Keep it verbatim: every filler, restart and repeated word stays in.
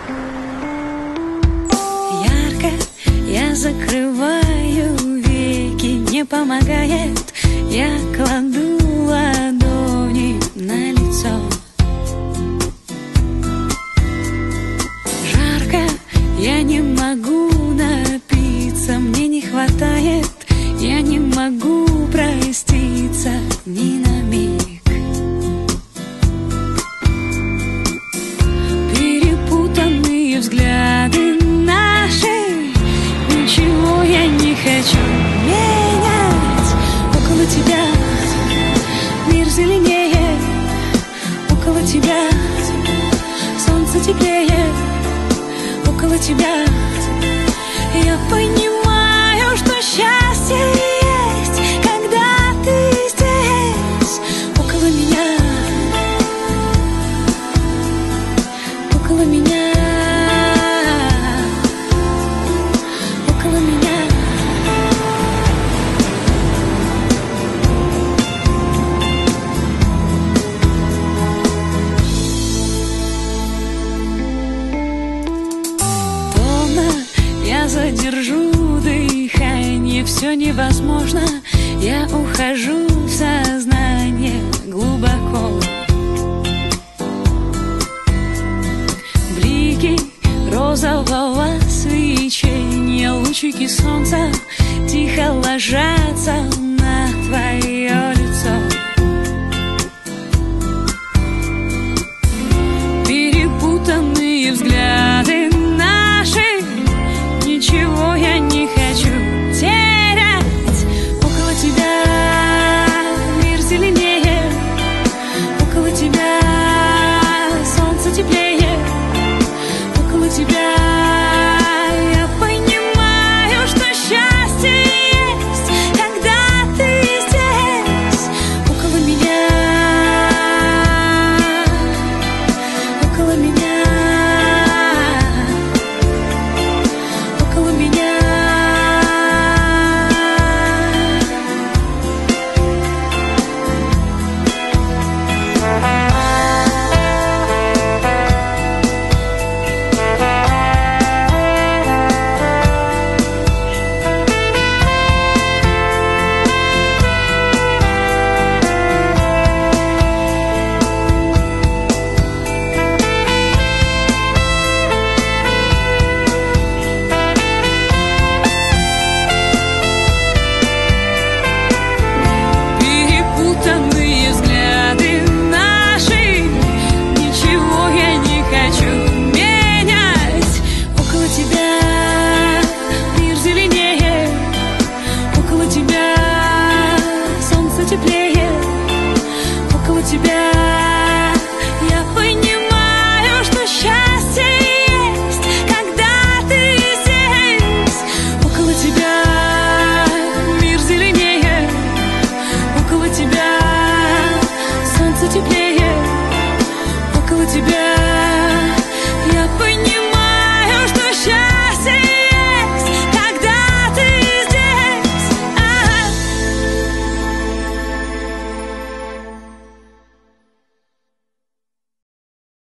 Ярко я закрываю веки, не помогает. Я кладу ладони на лицо. Жарко, я не могу напиться, мне не хватает. Я не могу проститься ни на миг. Перепутанные взгляды наши, ничего я не хочу менять. Около тебя мир зеленее, около тебя солнце теплее, около тебя я понимаю, что счастье есть, когда ты здесь, около меня, около меня, около меня. Я задержу дыхание, все невозможно. Я ухожу в сознание глубоко. Блики розового свечения, лучики солнца тихо ложатся на твое лицо. Перепутанные взгляды наши, ничего я не хочу терять. Около тебя мир зеленее, около тебя солнце теплее, около тебя я понимаю, что счастье есть, когда ты здесь, около меня, около меня. Теплее, около тебя.